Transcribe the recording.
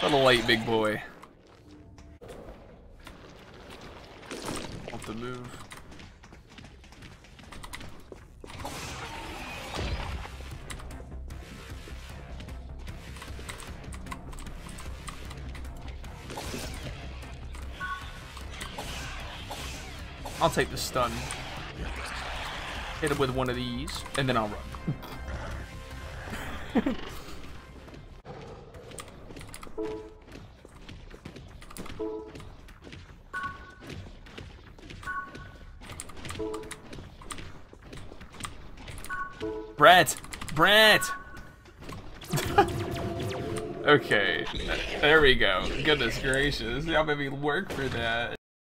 For the light, big boy. Want to move. I'll take the stun. Hit him with one of these, and then I'll run. Brett! Brett! Okay, there we go. Goodness gracious, y'all made me work for that.